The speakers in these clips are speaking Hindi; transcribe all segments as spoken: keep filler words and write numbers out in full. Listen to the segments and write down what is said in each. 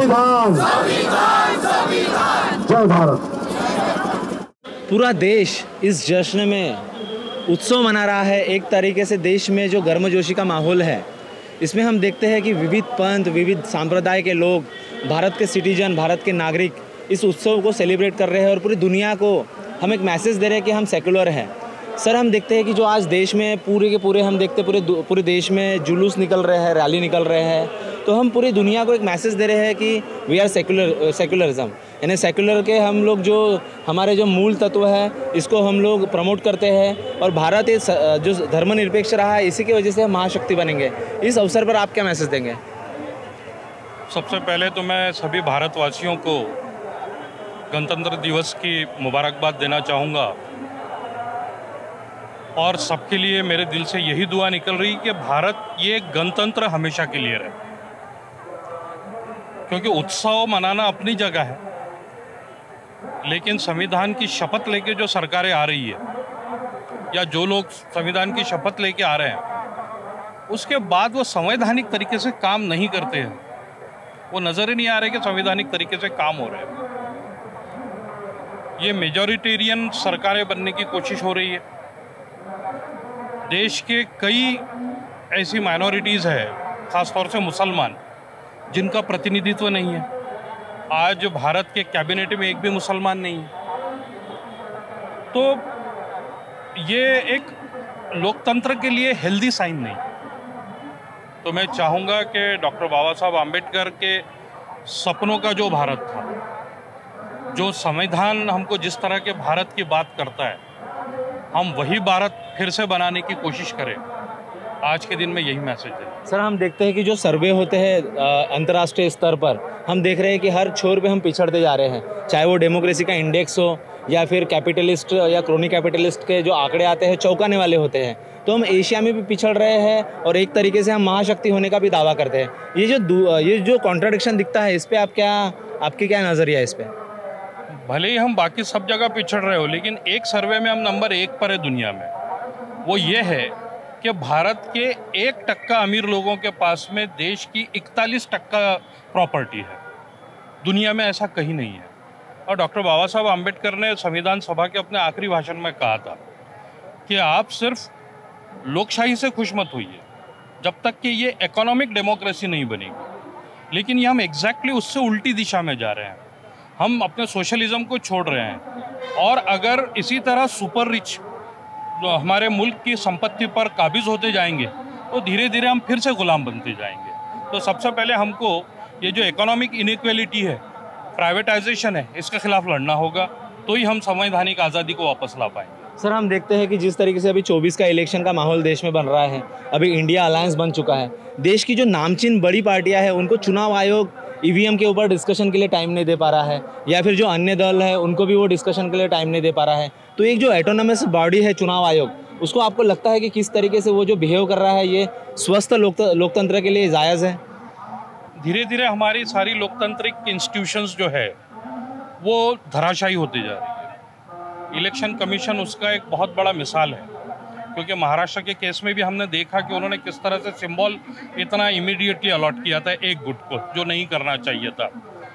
संविधान, जय भारत। पूरा देश इस जश्न में उत्सव मना रहा है। एक तरीके से देश में जो गर्मजोशी का माहौल है, इसमें हम देखते हैं कि विविध पंथ, विविध संप्रदाय के लोग, भारत के सिटीजन, भारत के नागरिक इस उत्सव को सेलिब्रेट कर रहे हैं और पूरी दुनिया को हम एक मैसेज दे रहे हैं कि हम सेकुलर हैं। सर, हम देखते हैं कि जो आज देश में पूरे के पूरे हम देखते पूरे पूरे देश में जुलूस निकल रहे हैं, रैली निकल रहे हैं, तो हम पूरी दुनिया को एक मैसेज दे रहे हैं कि वी आर सेकुलर सेकुलरिज्म, यानी सेकुलर के हम लोग जो हमारे जो मूल तत्व है इसको हम लोग प्रमोट करते हैं और भारत इस जो धर्मनिरपेक्ष रहा है इसी की वजह से हम महाशक्ति बनेंगे। इस अवसर पर आप क्या मैसेज देंगे? सबसे पहले तो मैं सभी भारतवासियों को गणतंत्र दिवस की मुबारकबाद देना चाहूँगा और सबके लिए मेरे दिल से यही दुआ निकल रही कि भारत ये गणतंत्र हमेशा के लिए रहे, क्योंकि उत्सव मनाना अपनी जगह है, लेकिन संविधान की शपथ लेके जो सरकारें आ रही है या जो लोग संविधान की शपथ लेके आ रहे हैं उसके बाद वो संवैधानिक तरीके से काम नहीं करते हैं, वो नज़र ही नहीं आ रहे कि संवैधानिक तरीके से काम हो रहे हैं। ये मेजॉरिटेरियन सरकारें बनने की कोशिश हो रही है। देश के कई ऐसी माइनॉरिटीज़ है, ख़ासतौर से मुसलमान, जिनका प्रतिनिधित्व नहीं है। आज भारत के कैबिनेट में एक भी मुसलमान नहीं है। तो ये एक लोकतंत्र के लिए हेल्दी साइन नहीं। तो मैं चाहूँगा कि डॉक्टर बाबा साहब आम्बेडकर के सपनों का जो भारत था, जो संविधान हमको जिस तरह के भारत की बात करता है, हम वही भारत फिर से बनाने की कोशिश करें। आज के दिन में यही मैसेज है। सर, हम देखते हैं कि जो सर्वे होते हैं अंतर्राष्ट्रीय स्तर पर, हम देख रहे हैं कि हर छोर पे हम पिछड़ते जा रहे हैं, चाहे वो डेमोक्रेसी का इंडेक्स हो या फिर कैपिटलिस्ट या क्रोनी कैपिटलिस्ट के जो आंकड़े आते हैं चौंकाने वाले होते हैं। तो हम एशिया में भी पिछड़ रहे हैं और एक तरीके से हम महाशक्ति होने का भी दावा करते हैं। ये जो ये जो कॉन्ट्राडिक्शन दिखता है, इस पर आप क्या आपकी क्या नज़रिया है इस पर? भले ही हम बाकी सब जगह पिछड़ रहे हो, लेकिन एक सर्वे में हम नंबर एक पर है दुनिया में। वो ये है कि भारत के एक टक्का अमीर लोगों के पास में देश की इकतालीस टक्का प्रॉपर्टी है। दुनिया में ऐसा कहीं नहीं है। और डॉक्टर बाबा साहब आम्बेडकर ने संविधान सभा के अपने आखिरी भाषण में कहा था कि आप सिर्फ लोकशाही से खुश मत होइए जब तक कि ये इकोनॉमिक डेमोक्रेसी नहीं बनेगी। लेकिन ये हम एग्जैक्टली उससे उल्टी दिशा में जा रहे हैं। हम अपने सोशलिज्म को छोड़ रहे हैं और अगर इसी तरह सुपर रिच जो हमारे मुल्क की संपत्ति पर काबिज होते जाएंगे तो धीरे धीरे हम फिर से गुलाम बनते जाएंगे। तो सबसे पहले हमको ये जो इकोनॉमिक इनइक्वालिटी है, प्राइवेटाइजेशन है, इसके खिलाफ लड़ना होगा, तो ही हम संवैधानिक आज़ादी को वापस ला पाएंगे। सर, हम देखते हैं कि जिस तरीके से अभी चौबीस का इलेक्शन का माहौल देश में बन रहा है, अभी इंडिया अलायंस बन चुका है, देश की जो नामचीन बड़ी पार्टियां हैं उनको चुनाव आयोग ईवीएम के ऊपर डिस्कशन के लिए टाइम नहीं दे पा रहा है, या फिर जो अन्य दल है उनको भी वो डिस्कशन के लिए टाइम नहीं दे पा रहा है। तो एक जो ऑटोनमस बॉडी है चुनाव आयोग, उसको आपको लगता है कि किस तरीके से वो जो बिहेव कर रहा है ये स्वस्थ लोक लोकतंत्र के लिए जायज़ है? धीरे धीरे हमारी सारी लोकतांत्रिक इंस्टीट्यूशंस जो है वो धराशायी होती जा रही है। इलेक्शन कमीशन उसका एक बहुत बड़ा मिसाल है, क्योंकि महाराष्ट्र के केस में भी हमने देखा कि उन्होंने किस तरह से सिंबल इतना इमीडिएटली अलॉट किया था एक गुट को, जो नहीं करना चाहिए था।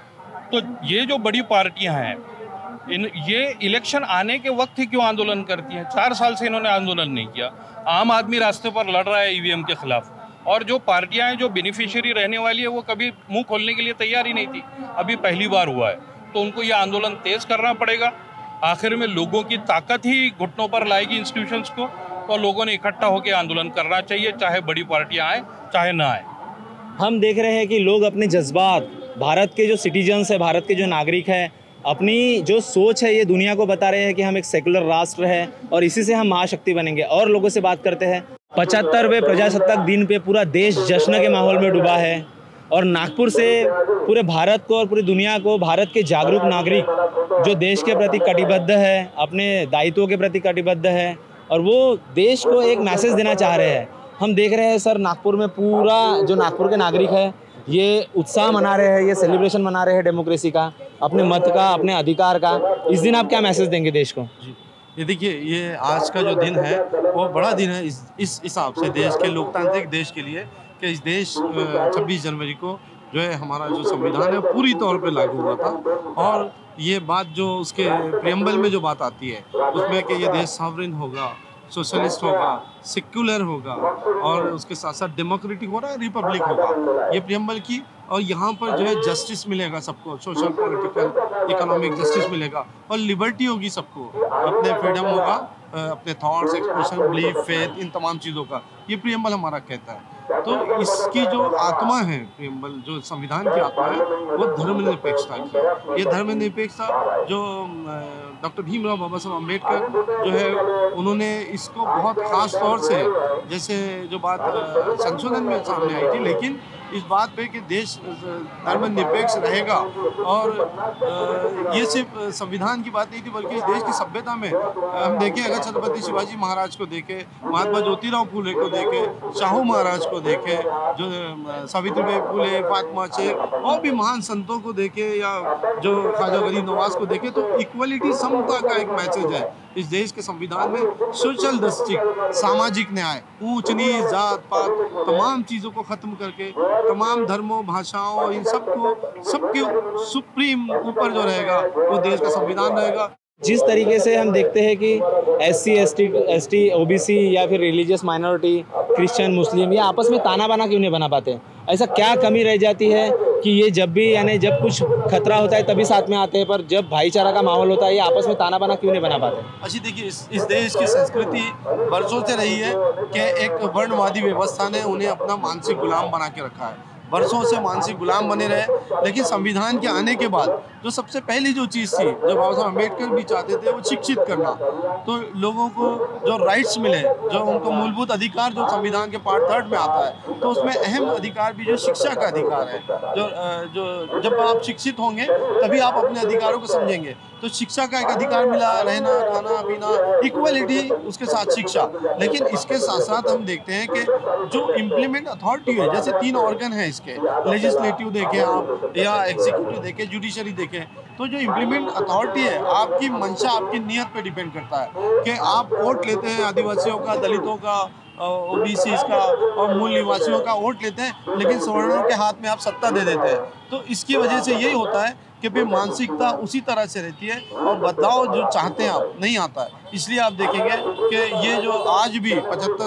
तो ये जो बड़ी पार्टियां हैं, इन ये इलेक्शन आने के वक्त ही क्यों आंदोलन करती हैं? चार साल से इन्होंने आंदोलन नहीं किया। आम आदमी रास्ते पर लड़ रहा है ईवीएम के खिलाफ, और जो पार्टियां हैं जो बेनिफिशियरी रहने वाली है वो कभी मुंह खोलने के लिए तैयार ही नहीं थी। अभी पहली बार हुआ है, तो उनको ये आंदोलन तेज करना पड़ेगा। आखिर में लोगों की ताकत ही घुटनों पर लाएगी इंस्टीट्यूशंस को, तो लोगों ने इकट्ठा होकर आंदोलन करना चाहिए, चाहे बड़ी पार्टियां आए चाहे ना आए। हम देख रहे हैं कि लोग अपने जज्बात, भारत के जो सिटीजन्स है, भारत के जो नागरिक हैं, अपनी जो सोच है ये दुनिया को बता रहे हैं कि हम एक सेकुलर राष्ट्र है और इसी से हम महाशक्ति बनेंगे। और लोगों से बात करते हैं। पचहत्तरवें प्रजासत्ताक दिन पे पूरा देश जश्न के माहौल में डूबा है और नागपुर से पूरे भारत को और पूरी दुनिया को भारत के जागरूक नागरिक जो देश के प्रति कटिबद्ध है, अपने दायित्वों के प्रति कटिबद्ध है और वो देश को एक मैसेज देना चाह रहे हैं। हम देख रहे हैं सर, नागपुर में पूरा जो नागपुर के नागरिक है ये उत्साह मना रहे हैं, ये सेलिब्रेशन मना रहे हैं डेमोक्रेसी का, अपने मत का, अपने अधिकार का। इस दिन आप क्या मैसेज देंगे देश को? जी, ये देखिए, ये आज का जो दिन है वो बड़ा दिन है इस इस हिसाब से देश के लोकतांत्रिक देश के लिए कि इस देश छब्बीस जनवरी को जो है हमारा जो संविधान है पूरी तौर पे लागू हुआ था। और ये बात जो उसके प्रियम्बल में जो बात आती है उसमें कि ये देश सॉवरेन होगा, सोशलिस्ट होगा, सेक्युलर होगा और उसके साथ साथ डेमोक्रेटिक हो रहा है, रिपब्लिक होगा, ये प्रियम्बल की। और यहाँ पर जो है जस्टिस मिलेगा सबको, सोशल पॉलिटिकल इकोनॉमिक जस्टिस मिलेगा और लिबर्टी होगी सबको, अपने फ्रीडम होगा, अपने थॉट्स, एक्सप्रेशन, बिलीफ, फेथ, इन तमाम चीज़ों का ये प्रियम्बल हमारा कहता है। तो इसकी जो आत्मा है, प्रियम्बल जो संविधान की आत्मा है, वो धर्मनिरपेक्षता की है। ये धर्मनिरपेक्षता जो डॉक्टर भीमराव बाबा साहब अम्बेडकर जो है उन्होंने इसको बहुत ख़ास तौर से, जैसे जो बात संशोधन में सामने आई थी, लेकिन इस बात पे कि देश धर्मनिरपेक्ष रहेगा। और ये सिर्फ संविधान की बात नहीं थी बल्कि इस देश की सभ्यता में हम देखें, अगर छत्रपति शिवाजी महाराज को देखें, महात्मा ज्योतिराव फूले को देखें, शाहू महाराज को देखें, जो सावित्रीबाई फूले, फातिमा शेख और भी महान संतों को देखें, या जो ख्वाजा गरीब नवाज को देखें, तो इक्वलिटी, समता का एक मैसेज है इस देश के संविधान में। सोशल जस्टिस, सामाजिक न्याय, ऊंच नीच, जात पात, तमाम चीज़ों को ख़त्म करके तमाम धर्मों, भाषाओं और इन सबको सबके सुप्रीम ऊपर जो रहेगा वो देश का संविधान रहेगा। जिस तरीके से हम देखते हैं कि S C, S T, S T, O B C या फिर रिलीजियस माइनॉरिटी, क्रिश्चियन, मुस्लिम, ये आपस में ताना बाना क्यों नहीं बना पाते? ऐसा क्या कमी रह जाती है कि ये जब भी, यानी जब कुछ खतरा होता है तभी साथ में आते हैं, पर जब भाईचारा का माहौल होता है ये आपस में ताना बाना क्यों नहीं बना पाते? अच्छी देखिए, इस, इस देश की संस्कृति बरसों से रही है कि एक वर्णवादी व्यवस्था ने उन्हें अपना मानसिक गुलाम बना के रखा है, बरसों से मानसिक गुलाम बने रहे। लेकिन संविधान के आने के बाद जो सबसे पहली जो चीज़ थी, जो बाबा साहब अम्बेडकर भी चाहते थे, वो शिक्षित करना, तो लोगों को जो राइट्स मिले, जो उनको मूलभूत अधिकार जो संविधान के पार्ट थर्ड में आता है, तो उसमें अहम अधिकार भी जो शिक्षा का अधिकार है, जो जो जब आप शिक्षित होंगे तभी आप अपने अधिकारों को समझेंगे। तो शिक्षा का एक अधिकार मिला, रहना, खाना पीना, इक्वलिटी, उसके साथ शिक्षा। लेकिन इसके साथ साथ हम देखते हैं कि जो इम्प्लीमेंट अथॉरिटी है, जैसे तीन ऑर्गन है इसके, लेजिस्लेटिव देखें आप या एग्जीक्यूटिव देखें, जुडिशरी देखें, तो जो इम्प्लीमेंट अथॉरिटी है आपकी मंशा, आपकी नीयत पे डिपेंड करता है कि आप वोट लेते हैं आदिवासियों का, दलितों का, ओबीसी का और मूल निवासियों का वोट लेते हैं, लेकिन सवर्णों के हाथ में आप सत्ता दे देते हैं। तो इसकी वजह से यही होता है कि भी मानसिकता उसी तरह से रहती है और बदलाव जो चाहते हैं आप नहीं आता है। इसलिए आप देखेंगे कि ये जो आज भी पचहत्तर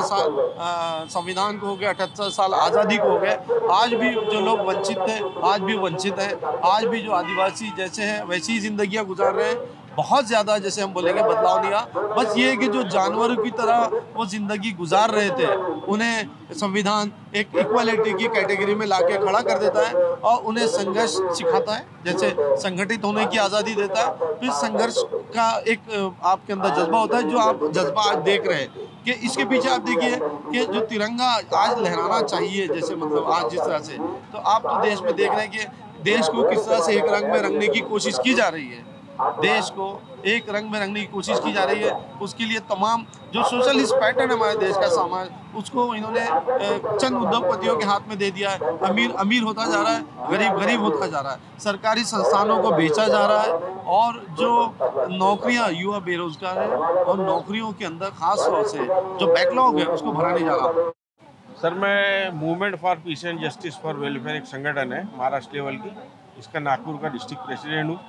साल संविधान को हो गए, अठहत्तर साल आज़ादी को हो गए, आज भी जो लोग वंचित थे आज भी वंचित हैं, आज भी जो आदिवासी जैसे हैं वैसी ही जिंदगियां गुजार रहे हैं। बहुत ज़्यादा जैसे हम बोलेंगे बदलाव नहीं आया, बस ये है कि जो जानवरों की तरह वो ज़िंदगी गुजार रहे थे, उन्हें संविधान एक इक्वालिटी की कैटेगरी में लाके खड़ा कर देता है और उन्हें संघर्ष सिखाता है, जैसे संगठित होने की आज़ादी देता है। फिर संघर्ष का एक आपके अंदर जज्बा होता है, जो आप जज्बा आज देख रहे हैं कि इसके पीछे आप देखिए कि जो तिरंगा आज लहराना चाहिए, जैसे मतलब आज जिस तरह से, तो आप तो देश में देख रहे हैं कि देश को किस तरह से एक रंग में रंगने की कोशिश की जा रही है, देश को एक रंग में रंगने की कोशिश की जा रही है। उसके लिए तमाम जो सोशलिस्ट पैटर्न है हमारे देश का समाज, उसको इन्होंने चंद उद्योगपतियों के हाथ में दे दिया है। अमीर अमीर होता जा रहा है, गरीब गरीब होता जा रहा है, सरकारी संस्थानों को बेचा जा रहा है और जो नौकरियां, युवा बेरोजगार है और नौकरियों के अंदर खास तौर से जो बैकलॉग है उसको भरा नहीं जा रहा। सर, मैं movement for peace and justice for welfare एक संगठन है महाराष्ट्र लेवल की, इसका नागपुर का डिस्ट्रिक्ट प्रेसिडेंट हूँ।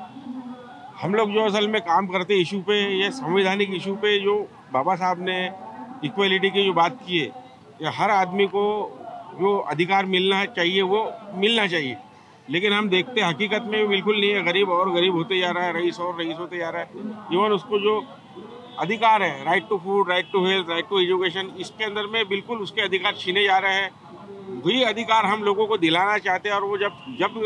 हम लोग जो असल में काम करते इशू पे, ये संवैधानिक इशू पे, जो बाबा साहब ने इक्वलिटी की जो बात की है, कि हर आदमी को जो अधिकार मिलना चाहिए वो मिलना चाहिए, लेकिन हम देखते हैं हकीकत में बिल्कुल नहीं है। गरीब और गरीब होते जा रहा है, रईस और रईस होते जा रहा है। इवन उसको जो अधिकार है, right to food, right to health, right to education, इसके अंदर में बिल्कुल उसके अधिकार छीने जा रहे हैं। वही अधिकार हम लोगों को दिलाना चाहते हैं और वो जब जब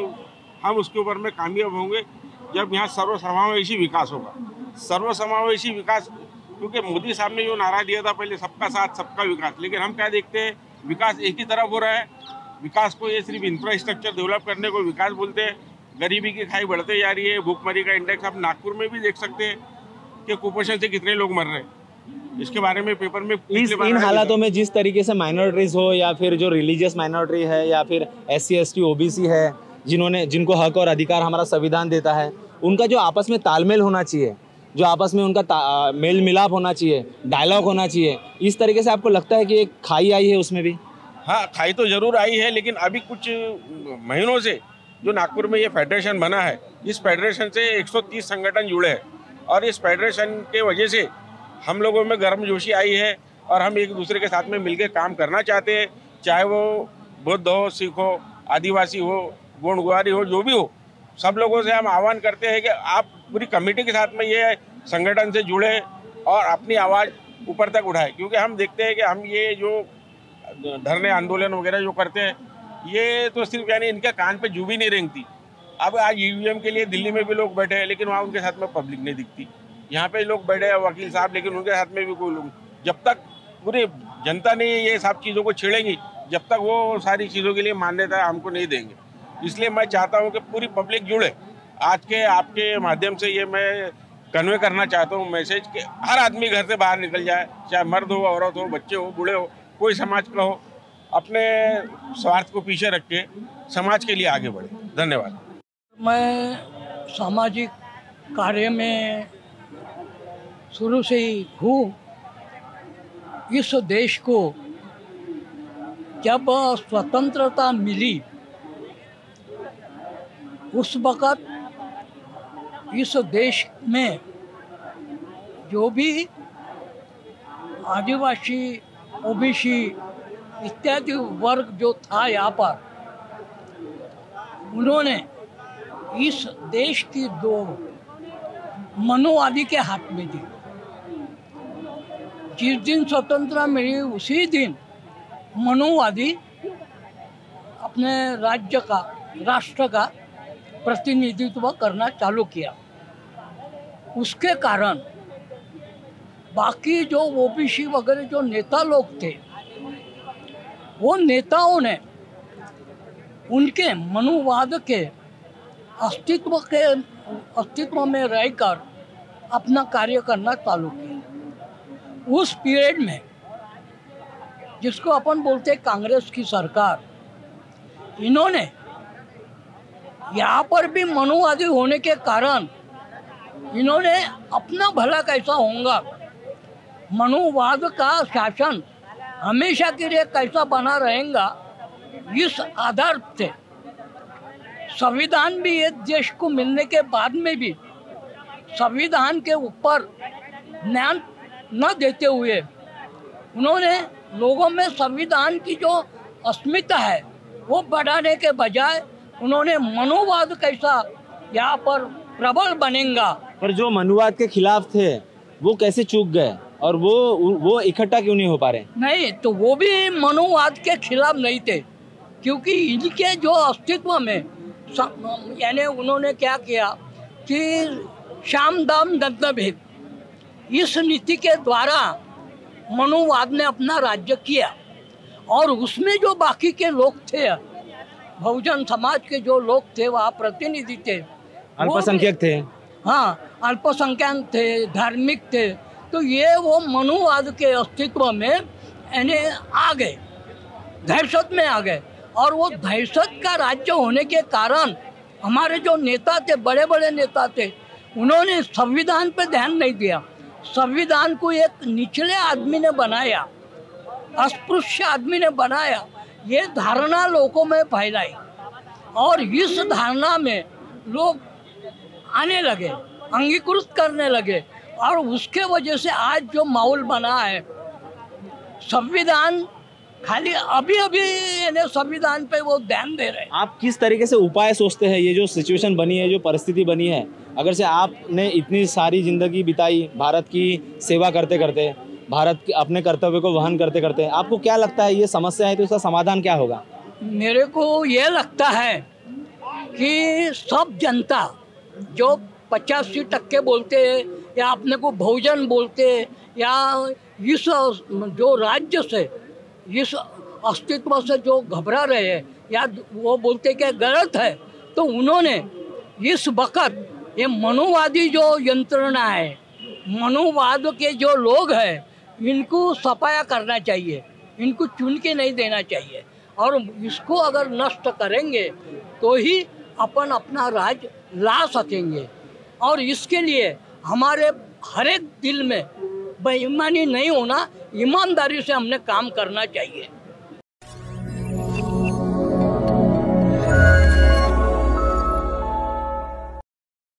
हम उसके ऊपर में कामयाब होंगे, जब यहाँ सर्वसमावेशी विकास होगा। सर्वसमावेशी विकास, क्योंकि मोदी साहब ने जो नारा दिया था पहले, सबका साथ सबका विकास, लेकिन हम क्या देखते हैं, विकास एक ही तरफ हो रहा है। विकास को ये सिर्फ इंफ्रास्ट्रक्चर डेवलप करने को विकास बोलते हैं। गरीबी की खाई बढ़ते जा रही है, भूखमरी का इंडेक्स आप नागपुर में भी देख सकते हैं कि कुपोषण से कितने लोग मर रहे हैं। इसके बारे में पेपर में इस इन हालातों में जिस तरीके से माइनॉरिटीज़ हो या फिर जो रिलीजियस माइनॉरिटी है या फिर S C S T O B C है, जिन्होंने जिनको हक और अधिकार हमारा संविधान देता है, उनका जो आपस में तालमेल होना चाहिए, जो आपस में उनका मेल मिलाप होना चाहिए, डायलॉग होना चाहिए, इस तरीके से आपको लगता है कि एक खाई आई है उसमें भी? हाँ, खाई तो जरूर आई है, लेकिन अभी कुछ महीनों से जो नागपुर में ये फेडरेशन बना है, इस फेडरेशन से एक सौ तीस संगठन जुड़े हैं और इस फेडरेशन के वजह से हम लोगों में गर्मजोशी आई है और हम एक दूसरे के साथ में मिलकर काम करना चाहते हैं, चाहे वो बौद्ध हो, सिख हो, आदिवासी हो, गोंडगुआरी हो, जो भी हो। सब लोगों से हम आह्वान करते हैं कि आप पूरी कमेटी के साथ में ये संगठन से जुड़े और अपनी आवाज़ ऊपर तक उठाए, क्योंकि हम देखते हैं कि हम ये जो धरने आंदोलन वगैरह जो करते हैं, ये तो सिर्फ यानी इनके कान पे जू भी नहीं रेंगती। अब आज ईवीएम के लिए दिल्ली में भी लोग बैठे हैं, लेकिन वहाँ उनके साथ में पब्लिक नहीं दिखती। यहाँ पे लोग बैठे हैं वकील साहब, लेकिन उनके साथ में भी कोई लोग, जब तक पूरी जनता नहीं ये सब चीज़ों को छेड़ेंगी, जब तक वो सारी चीज़ों के लिए मान्यता हमको नहीं देंगे। इसलिए मैं चाहता हूँ कि पूरी पब्लिक जुड़े। आज के आपके माध्यम से ये मैं कन्वे करना चाहता हूँ मैसेज कि हर आदमी घर से बाहर निकल जाए, चाहे मर्द हो, औरत हो, बच्चे हो, बूढ़े हो, कोई समाज का हो, अपने स्वार्थ को पीछे रख के समाज के लिए आगे बढ़े। धन्यवाद। मैं सामाजिक कार्य में शुरू से ही हूँ। इस देश को जब स्वतंत्रता मिली उस वक़्त इस देश में जो भी आदिवासी, ओबीसी इत्यादि वर्ग जो था यहाँ पर, उन्होंने इस देश की दो मनुवादी के हाथ में दी। जिस दिन स्वतंत्रता मिली उसी दिन मनुवादी अपने राज्य का, राष्ट्र का प्रतिनिधित्व करना चालू किया। उसके कारण बाकी जो ओबीसी वगैरह जो नेता लोग थे, वो नेताओं ने उनके मनुवाद के अस्तित्व के अस्तित्व में रहकर अपना कार्य करना चालू किया। उस पीरियड में जिसको अपन बोलते हैं कांग्रेस की सरकार, इन्होंने यहाँ पर भी मनुवादी होने के कारण इन्होंने अपना भला कैसा होगा, मनुवाद का शासन हमेशा के लिए कैसा बना रहेगा, इस आधार से संविधान भी ये देश को मिलने के बाद में भी संविधान के ऊपर ध्यान न देते हुए उन्होंने लोगों में संविधान की जो अस्मिता है वो बढ़ाने के बजाय उन्होंने मनुवाद कैसा यहाँ पर प्रबल बनेगा। पर जो मनुवाद के खिलाफ थे वो कैसे चूक गए और वो वो इकट्ठा क्यों नहीं हो पा रहे? नहीं, तो वो भी मनुवाद के खिलाफ नहीं थे, क्योंकि इनके जो अस्तित्व में यानी उन्होंने क्या किया कि शाम दाम दंड भेद, इस नीति के द्वारा मनुवाद ने अपना राज्य किया और उसमें जो बाकी के लोग थे, बहुजन समाज के जो लोग थे, वहाँ प्रतिनिधि थे, अल्पसंख्यक थे, हाँ अल्पसंख्यक थे, धार्मिक थे, तो ये वो मनुवाद के अस्तित्व में यानी आ गए, दहशत में आ गए। और वो दहशत का राज्य होने के कारण हमारे जो नेता थे, बड़े बड़े नेता थे, उन्होंने संविधान पे ध्यान नहीं दिया। संविधान को एक निचले आदमी ने बनाया, अस्पृश्य आदमी ने बनाया, ये धारणा लोगों में फैलाई और इस धारणा में लोग आने लगे, अंगीकृत करने लगे और उसके वजह से आज जो माहौल बना है, संविधान खाली अभी अभी संविधान पे वो ध्यान दे रहे हैं। आप किस तरीके से उपाय सोचते हैं? ये जो सिचुएशन बनी है, जो परिस्थिति बनी है, अगर से आपने इतनी सारी जिंदगी बिताई भारत की सेवा करते करते, भारत के अपने कर्तव्य को वहन करते करते, आपको क्या लगता है ये समस्या है तो इसका समाधान क्या होगा? मेरे को ये लगता है कि सब जनता जो पचासी टक्के बोलते हैं या अपने को बहुजन बोलते हैं या इस जो राज्य से, इस अस्तित्व से जो घबरा रहे हैं या वो बोलते कि गलत है, तो उन्होंने इस वक्त ये मनुवादी जो यंत्रणा है, मनुवाद के जो लोग हैं, इनको सफाया करना चाहिए, इनको चुन के नहीं देना चाहिए और इसको अगर नष्ट करेंगे तो ही अपन अपना राज ला सकेंगे। और इसके लिए हमारे हर एक दिल में बेईमानी नहीं होना, ईमानदारी से हमने काम करना चाहिए।